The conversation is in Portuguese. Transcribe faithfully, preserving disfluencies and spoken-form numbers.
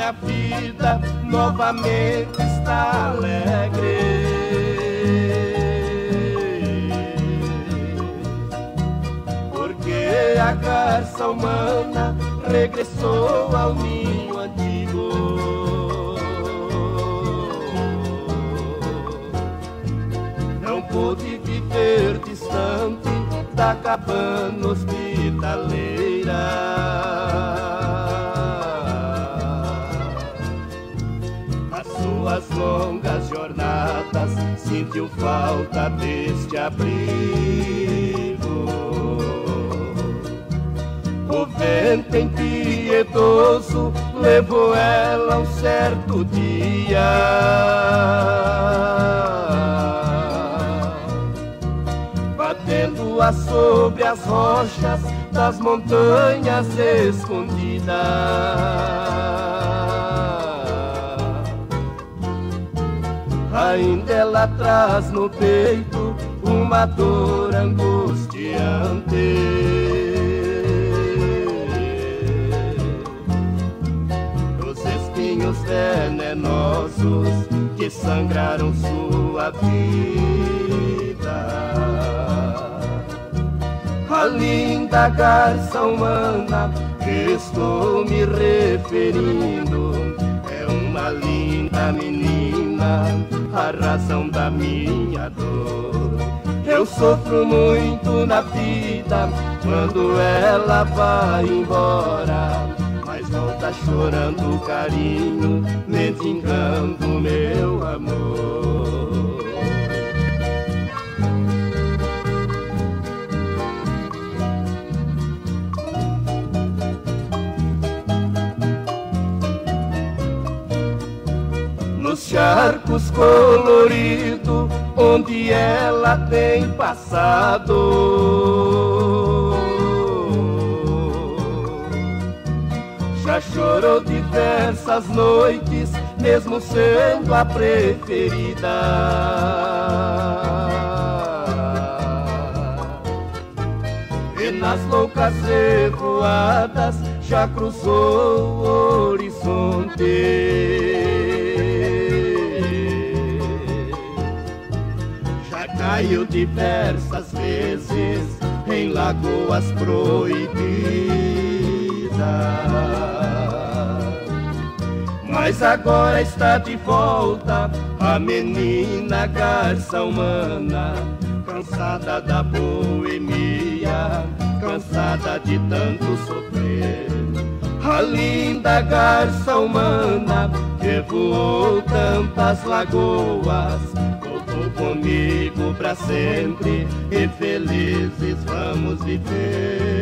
minha vida novamente está alegre. Porque a garça humana regressou ao ninho antigo. Não pude viver distante da cabana hospitaleira. As suas longas jornadas sentiu falta deste abrigo. O vento impiedoso levou ela um certo dia, batendo-a sobre as rochas das montanhas escondidas. Ainda ela traz no peito uma dor angustiante. Venenosos que sangraram sua vida. A linda garça humana que estou me referindo é uma linda menina, a razão da minha dor. Eu sofro muito na vida quando ela vai embora, mas volta chorando carinho, mendigando meu amor. Nos charcos coloridos onde ela tem passado, já chorou diversas noites, mesmo sendo a preferida. E nas loucas revoadas já cruzou o horizonte. Já caiu diversas vezes em lagoas proibidas. Mas agora está de volta a menina garça humana, cansada da boemia, cansada de tanto sofrer. A linda garça humana que voou tantas lagoas, voltou comigo pra sempre e felizes vamos viver.